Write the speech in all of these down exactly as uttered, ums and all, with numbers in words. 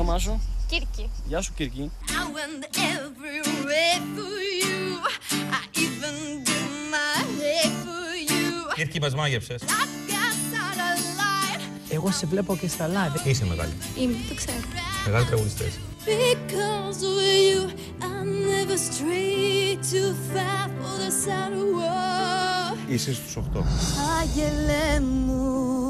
όνομά σου? Κύρκη. Γεια σου, Κύρκη. Κύρκη, μας μάγεψες. Εγώ σε βλέπω και στα live. Είσαι μεγάλη. Είμαι, το ξέρω. Μεγάλη τραγουδιστές. Είσαι στους οκτώ. Άγγελε μου,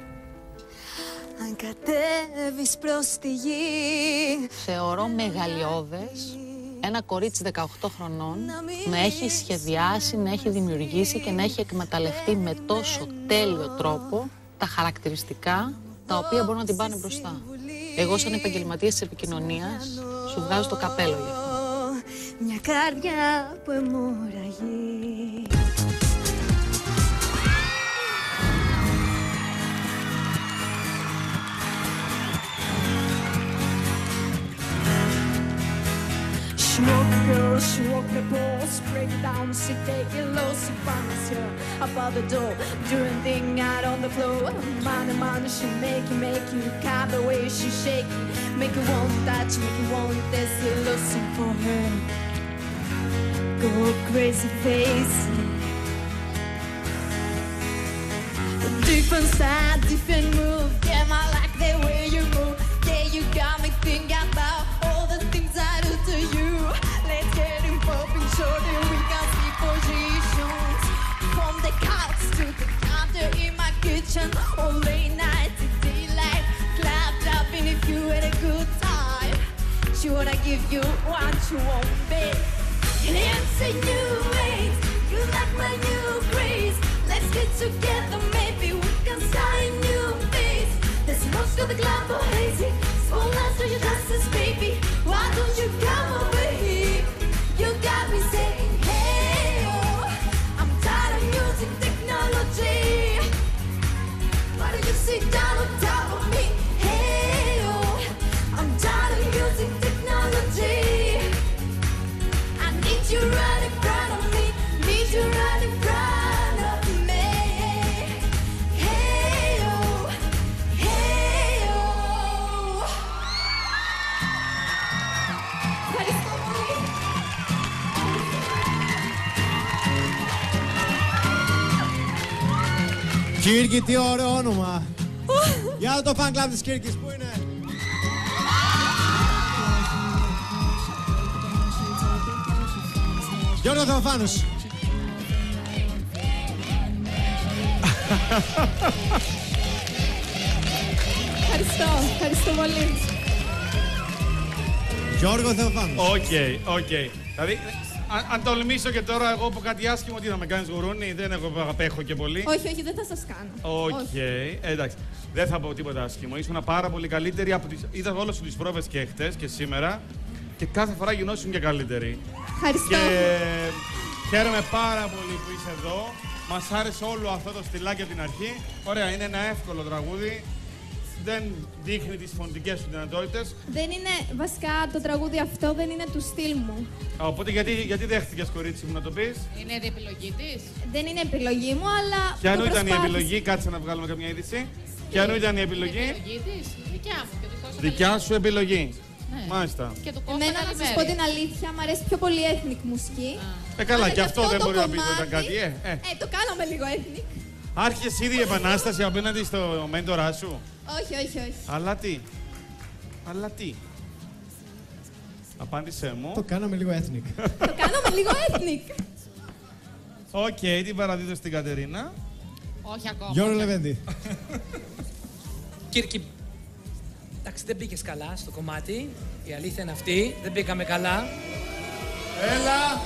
αν κατέβεις προς τη γη. Θεωρώ μεγαλειώδες ένα κορίτσι δεκαοκτώ χρονών να έχει σχεδιάσει, να έχει δημιουργήσει και να έχει εκμεταλλευτεί με τόσο τέλειο τρόπο τα χαρακτηριστικά τα οποία μπορούν να την πάνε μπροστά. Εγώ σαν επαγγελματίας της επικοινωνίας σου βγάζω το καπέλο γι' αυτό. Μια καρδιά που αιμορραγεί. Smoke girl, smoke the balls, break down, sit, take it low, sit, finds her above the door, doing thing out on the floor. Man, man, she make you, make you, cut the way she shake you, make you want that, make you want this, you're losing for her. Go crazy face. Different side, different move, damn, I like the way you move, yeah, you got me thinking about all the things I do to you. Let's get in popping shorter, we can see positions. From the couch to the counter in my kitchen, all late night to daylight, clapped up in if you had a good time. She wanna give you what you want, babe. And answer you wait, you like my new craze. Let's get together, maybe we can start a new phase. There's most of the glamour hazy, small last of your dresses, baby. Why don't you come over here? You got me saying, hey, oh, I'm tired of using technology. Why don't you sit down on top of me? Hey, oh, I'm tired of using technology. I need you right in front of me, need you right in front of me. Hey, oh, hey, oh. Ευχαριστώ πολύ. Κύρκη, τι ωραίο όνομα. Για το fan club της Κύρκης, πού είναι? Γιώργο Θεοφάνους. Ευχαριστώ, ευχαριστώ πολύ. Γιώργο Θεοφάνους. Οκ, οκ. Δηλαδή, αν, αν τολμήσω και τώρα εγώ από κάτι άσχημο, τι να με κάνεις γουρούνι, δεν έχω απέχω και πολύ. Όχι, όχι, δεν θα σας κάνω. Οκ, Όχι. εντάξει. Δεν θα πω τίποτα άσχημο. Ήσουν πάρα πολύ καλύτερη από τις... Είδα όλες τις πρόβες και χτες και σήμερα και κάθε φορά γινόσουν και καλύτερη. Ευχαριστώ. Και χαίρομαι πάρα πολύ που είσαι εδώ. Μας άρεσε όλο αυτό το στυλάκι από την αρχή. Ωραία, είναι ένα εύκολο τραγούδι. Δεν δείχνει τις φωνητικές σου δυνατότητες. Δεν είναι, βασικά το τραγούδι αυτό δεν είναι του στυλ μου. Οπότε γιατί, γιατί δέχτηκες, κορίτσι μου, να το πεις? Είναι η επιλογή της. Δεν είναι επιλογή μου, αλλά. Ποια το ήταν η προσπάθησα. επιλογή, κάτσε να βγάλουμε καμιά είδηση. Ποια ήταν η επιλογή? Η επιλογή της, δικιά μου και του Κώστα. Δικιά σου επιλογή. Ναι. Μάλιστα. Και του Κώστα Εμένα, να σας πω την αλήθεια, μου αρέσει πιο πολύ ethnic μουσική. Ε, καλά, Αλλά και αυτό δεν το μπορεί να πει ότι κομμάτι- ήταν κάτι, ε. ε. Ε, το κάναμε λίγο ethnic. Άρχισε ήδη η επανάσταση απέναντι στο μέντορά σου. Όχι, όχι, όχι. Αλλά τι. Αλλά τι. Απάντησέ μου. Το κάναμε λίγο ethnic. Το κάναμε λίγο ethnic. Οκ, την παραδίδω στην Κατερίνα. Όχι ακόμα. Γιώργο Λεβέντη. Κύρκη, εντάξει, δεν πήγες καλά στο κομμάτι. Η αλήθεια είναι αυτή. Δεν πήγαμε καλά. Έλα!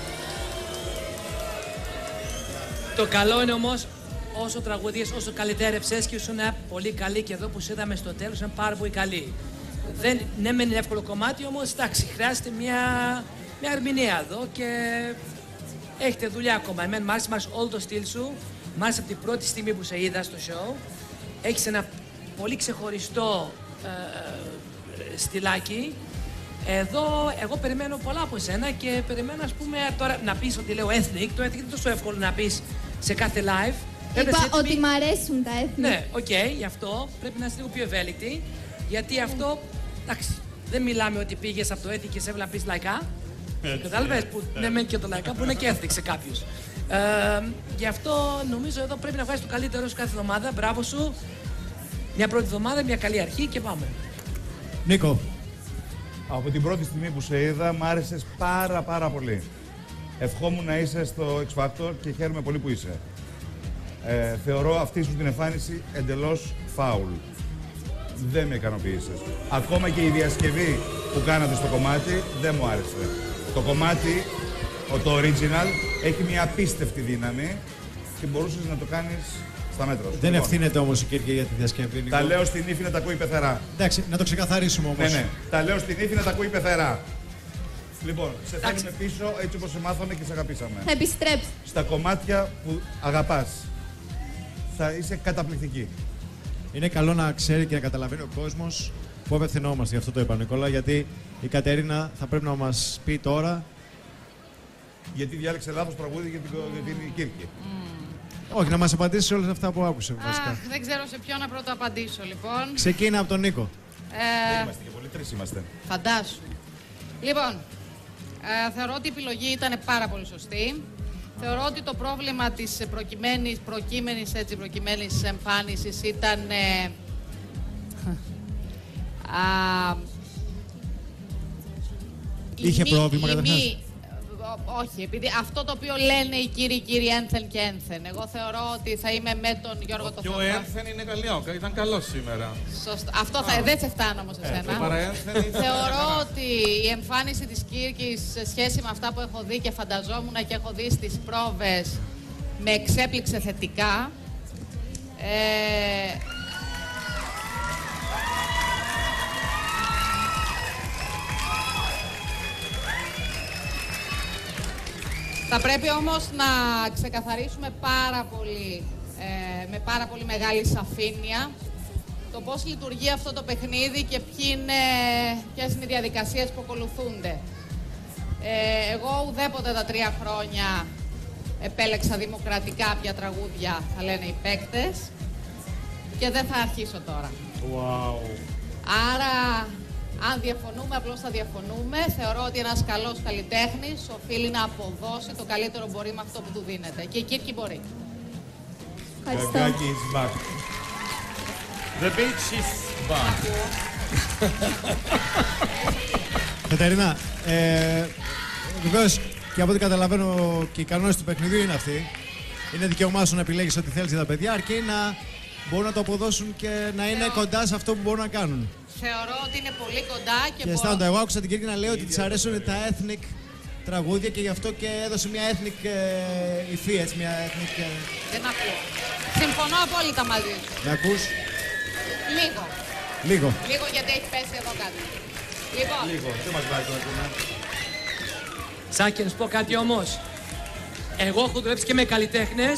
Το καλό είναι όμως, όσο τραγουδίες, όσο καλυτέρευσες και ήσουν πολύ καλή και εδώ που σε είδαμε στο τέλος, είναι πάρα πολύ καλή. Δεν, ναι, μεν είναι εύκολο κομμάτι, όμως εντάξει, χρειάζεται μια, μια ερμηνεία εδώ και έχετε δουλειά ακόμα. Εμένα μ' άρεσε, μ' άρεσε όλο το στυλ σου, μ' άρεσε από την πρώτη στιγμή που σε είδα στο show. Έχεις ένα πολύ ξεχωριστό ε, στυλάκι. Εδώ εγώ περιμένω πολλά από εσένα και περιμένω, ας πούμε, τώρα να πεις ότι λέω ethnic. Το ethnic είναι τόσο εύκολο να πεις σε κάθε live. Είπα ότι μ' αρέσουν τα ethnic. Ναι, οκ, okay, γι' αυτό πρέπει να είσαι λίγο πιο ευέλικτη. Γιατί αυτό, εντάξει, Δεν μιλάμε ότι πήγες από το έθι και σε έβλεπα να πεις λαϊκά. Κατάλαβες που ναι μεν και το λαϊκά που είναι και έθιξε κάποιος. Ε, γι' αυτό νομίζω εδώ πρέπει να βγάζεις το καλύτερο σου κάθε εβδομάδα. Μπράβο σου. Μια πρώτη εβδομάδα, μια καλή αρχή και πάμε. Νίκο. Από την πρώτη στιγμή που σε είδα, μ' άρεσες πάρα πάρα πολύ. Ευχόμουν να είσαι στο X Factor και χαίρομαι πολύ που είσαι. Ε, θεωρώ αυτή σου την εμφάνιση εντελώς φάουλ. Δεν με ικανοποίησες. Ακόμα και η διασκευή που κάνατε στο κομμάτι δεν μου άρεσε. Το κομμάτι, το original, έχει μια απίστευτη δύναμη και μπορούσες να το κάνεις στα μέτρα σου. Δεν λοιπόν, ευθύνεται όμως η Κύρκη για τη διασκευή. Νίκο. Τα λέω στην ύφη να τα ακούει πεθερά. Εντάξει, να το ξεκαθαρίσουμε όμως. Ναι, ναι. Τα λέω στην ύφη να τα ακούει πεθερά. Λοιπόν, σε θέλουμε πίσω έτσι όπως σε μάθαμε και σε αγαπήσαμε. Θα επιστρέψει. Στα κομμάτια που αγαπάς. Θα είσαι καταπληκτική. Είναι καλό να ξέρει και να καταλαβαίνει ο κόσμος που απευθυνόμαστε. Γι' αυτό το είπα, Νικόλα, γιατί η Κατερίνα θα πρέπει να μας πει τώρα. Γιατί διάλεξε λάθος τραγούδι για την, για την Κύρκη. Mm. Όχι, να μας απαντήσει σε όλα αυτά που άκουσε. Βασικά. Αχ, δεν ξέρω σε ποιο να πρώτο απαντήσω, λοιπόν. Ξεκίνα από τον Νίκο. Ε, Δεν είμαστε και πολύ, τρεις είμαστε. Φαντάσου. Λοιπόν, ε, θεωρώ ότι η επιλογή ήταν πάρα πολύ σωστή. Θεωρώ ότι το πρόβλημα της προκειμένης, προκείμενης, έτσι, προκειμένης εμφάνισης ήταν... Ε, α, Είχε μη, πρόβλημα η καταρχάς. μη, όχι, επειδή αυτό το οποίο λένε οι κύριοι, κύριοι ένθεν και ένθεν. Εγώ θεωρώ ότι θα είμαι με τον Γιώργο το Και ο ένθεν είναι καλό, ήταν καλό σήμερα. Σωστό. Αυτό θα, δεν σε φτάνω όμως εσένα. το παραένθεν ήταν Θεωρώ ότι η εμφάνιση της Κύρκης σε σχέση με αυτά που έχω δει και φανταζόμουν και έχω δει στις πρόβες με εξέπληξε θετικά. Ε, Θα πρέπει όμως να ξεκαθαρίσουμε πάρα πολύ, ε, με πάρα πολύ μεγάλη σαφήνεια το πώς λειτουργεί αυτό το παιχνίδι και ποιοι είναι, ποιες είναι οι διαδικασίες που ακολουθούνται. Ε, εγώ ουδέποτε τα τρία χρόνια επέλεξα δημοκρατικά ποια τραγούδια θα λένε οι παίκτες και δεν θα αρχίσω τώρα. Wow. Άρα, αν διαφωνούμε, απλώς θα διαφωνούμε. Θεωρώ ότι ένας καλός καλλιτέχνης οφείλει να αποδώσει το καλύτερο μπορεί με αυτό που του δίνεται. Και η Κύρκη μπορεί. Ευχαριστώ. Καγκάκι is back. The beach is back. Κατερίνα, ε, βεβαίως και από ό,τι καταλαβαίνω και οι κανόνες του παιχνιδιού είναι αυτοί. Είναι δικαίωμά σου να επιλέγεις ό,τι θέλεις για τα παιδιά, αρκεί να μπορούν να το αποδώσουν και να είναι Θεω... κοντά σε αυτό που μπορούν να κάνουν. Θεωρώ ότι είναι πολύ κοντά και, Και μπορώ... αισθάνονται, εγώ άκουσα την Κύρκη να λέει ότι της αρέσουν τα ethnic τραγούδια και γι' αυτό και έδωσε μια ethnic ε, υφή, έτσι, μια ethnic... Ε... Δεν ακούω. Συμφωνώ απόλυτα μαζί σου. Με ακούς? Λίγο. Λίγο. Λίγο γιατί έχει πέσει εδώ κάτι. Λοιπόν. Λίγο, δεν μας βάζει το να πούμε. Σάκη, να σου πω κάτι όμως. Εγώ έχω δουλέψει και με καλλιτέχνες.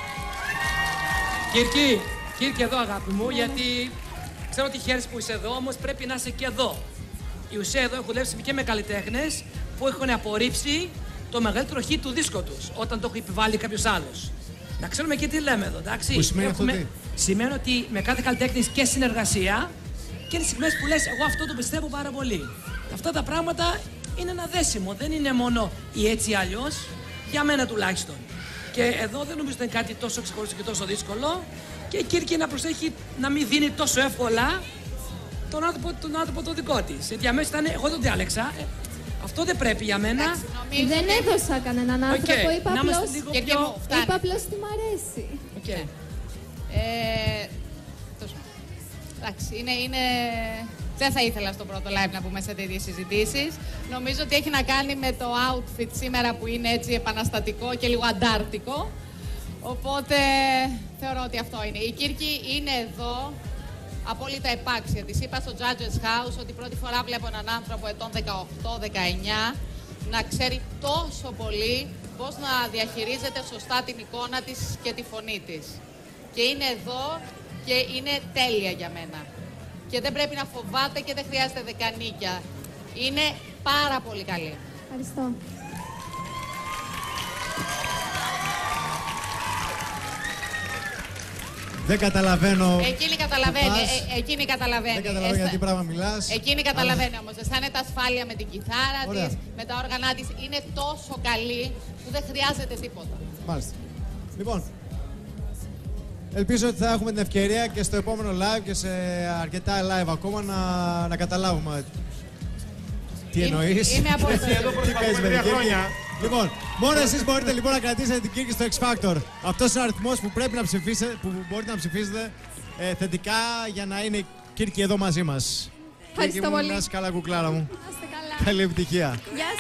Κύρκη, Κύρκη εδώ αγάπη μου, γιατί ξέρω ότι χαίρεσαι που είσαι εδώ, όμως πρέπει να είσαι και εδώ. Η ουσία εδώ έχω δουλέψει και με καλλιτέχνες που έχουν απορρίψει το μεγαλύτερο hit του δίσκου τους, όταν το έχει επιβάλει κάποιος άλλος. Να ξέρουμε και τι λέμε εδώ, εντάξει. Που σημαίνει αυτό τι? Σημαίνει ότι με κάθε καλλιτέχνη και συνεργασία και είναι στιγμές που λες, εγώ αυτό το πιστεύω πάρα πολύ. Αυτά τα πράγματα είναι ένα δέσιμο, δεν είναι μόνο ή έτσι ή αλλιώς, για μένα τουλάχιστον. Και εδώ δεν νομίζω ότι είναι κάτι τόσο ξεχωριστό και τόσο δύσκολο και η Κύρκη να προσέχει να μην δίνει τόσο εύκολα τον άνθρωπο, τον άνθρωπο το δικό της. Γιατί αμέσως ήταν, εγώ τον διάλεξα. Ε, αυτό δεν πρέπει για μένα. Εντάξει, νομίζω Δεν ότι- έδωσα κανέναν άνθρωπο, Okay, είπα να είμαστε απλώς, λίγο Κύρκη πιο... μου, φτάνει. είπα απλώς τι μ' αρέσει. Okay. Ε, τόσο. Εντάξει, είναι, είναι... Δεν θα ήθελα στο πρώτο live να πούμε σε τέτοιες συζητήσεις. Νομίζω ότι έχει να κάνει με το outfit σήμερα που είναι έτσι επαναστατικό και λίγο αντάρτικο. Οπότε θεωρώ ότι αυτό είναι. Η Κύρκη είναι εδώ απόλυτα επάξια. Της είπα στο Judges House ότι πρώτη φορά βλέπω έναν άνθρωπο ετών δεκαοκτώ δεκαεννιά να ξέρει τόσο πολύ πώς να διαχειρίζεται σωστά την εικόνα της και τη φωνή της. Και είναι εδώ και είναι τέλεια για μένα. Και δεν πρέπει να φοβάται και δεν χρειάζεται δεκανίκια. Είναι πάρα πολύ καλή. Ευχαριστώ. Δεν καταλαβαίνω. Εκείνη καταλαβαίνει. Ε, εκείνη καταλαβαίνει. Δεν καταλαβαίνω για τι πράγμα μιλάς. Εκείνη καταλαβαίνει όμως. Αισθάνεται ασφάλεια με την κιθάρα Ωραία. της, με τα όργανα της. Είναι τόσο καλή που δεν χρειάζεται τίποτα. Μάλιστα. Λοιπόν, ελπίζω ότι θα έχουμε την ευκαιρία και στο επόμενο live και σε αρκετά live ακόμα να, να καταλάβουμε τι Είμαι- εννοείς. είμαι απόλυτα. Τι Εδώ προσπαθούμε παίζει με τρία την Κύρκη. χρόνια. Λοιπόν, μόνο εσείς μπορείτε λοιπόν να κρατήσετε την Κύρκη στο X Factor. Αυτός είναι ο αριθμός που πρέπει να ψηφίσετε, που μπορείτε να ψηφίσετε ε, θετικά για να είναι η Κύρκη εδώ μαζί μας. Ευχαριστώ Κύρκη μου, πολύ. να είσαι καλά κουκλάρα μου. Να είστε καλά. Καλή επιτυχία. Γεια